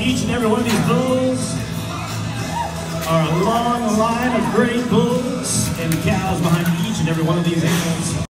each and every one of these bulls are a long line of great bulls and cows behind each and every one of these animals.